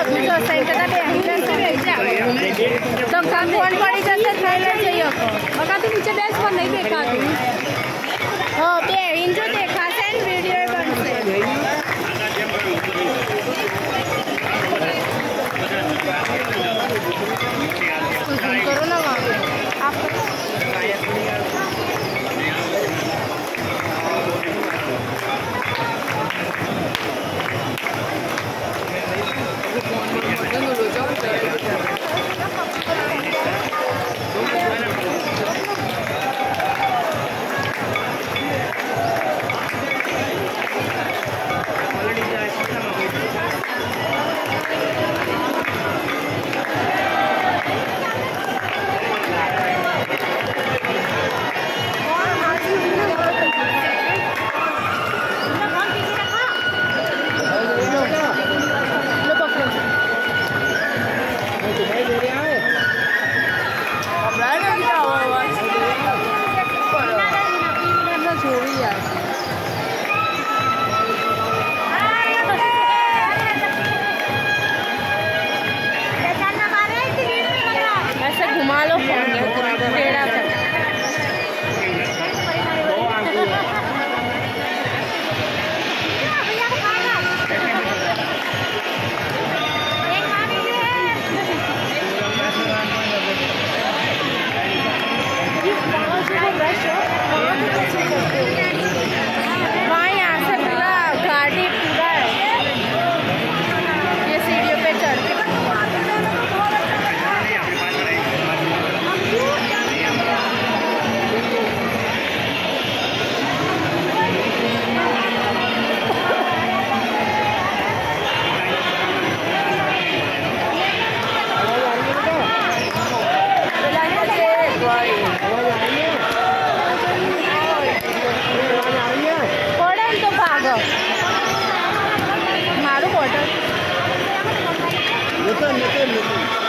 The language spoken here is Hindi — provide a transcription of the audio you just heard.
जो साइन करता है तो काम कौन पड़ी जाते ट्रेलर चाहिए बका तू नीचे बेस पर नहीं देखा तू हां बे इन जो देखा सेन वीडियो बनसे करो ना आप ऐसे घुमा लो फोन टेढ़ा कर वहाँ यहाँ से पूरा गाड़ी पूरा है ये सीढ़ियों पे चढ़ के मारू बॉर्डर